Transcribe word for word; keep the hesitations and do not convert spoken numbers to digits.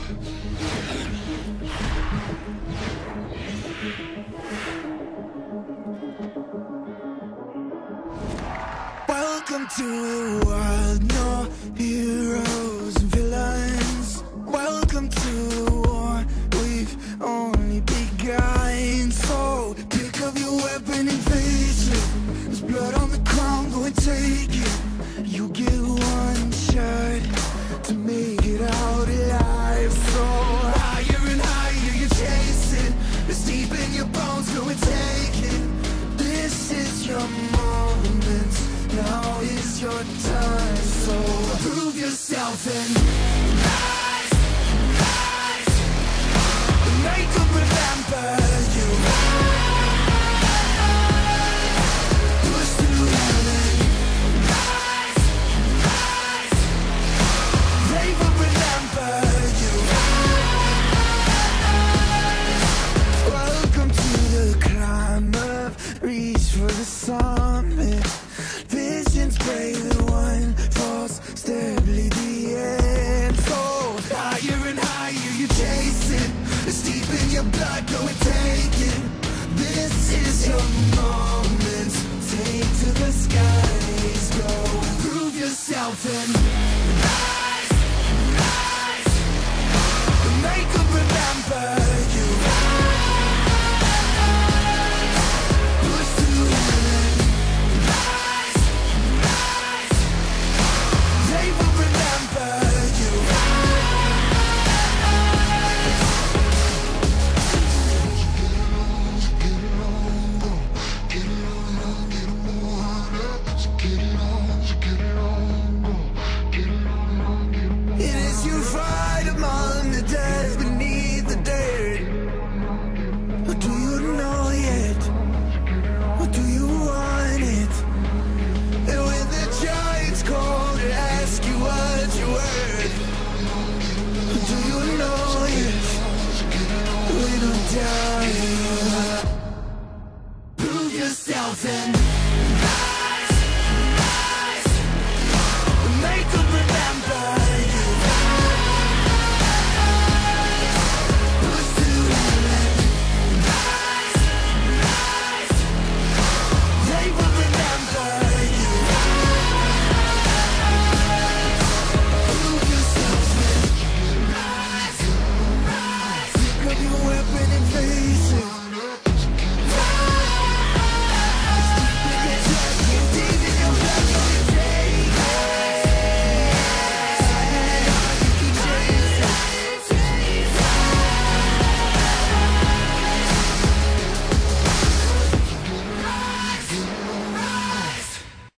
Welcome to a world, no heroes and villains. Welcome to a war we've only begun. So pick up your weapon and face it. There's blood on the ground, go and take it. You get one shot to make it out alive. So higher and higher you chase it. It's deep in your bones, go and take it. This is your moment, now is your time. So prove yourself and rise, rise. Make them remember you. Push through heaven. Rise, rise. They will remember you. Welcome to the climb up, reach for the summit. Visions brave, the one false step lead the end. So higher and higher you chase it. It's deep in your blood, go and take it. This is your moment. Take to the skies, go prove yourself and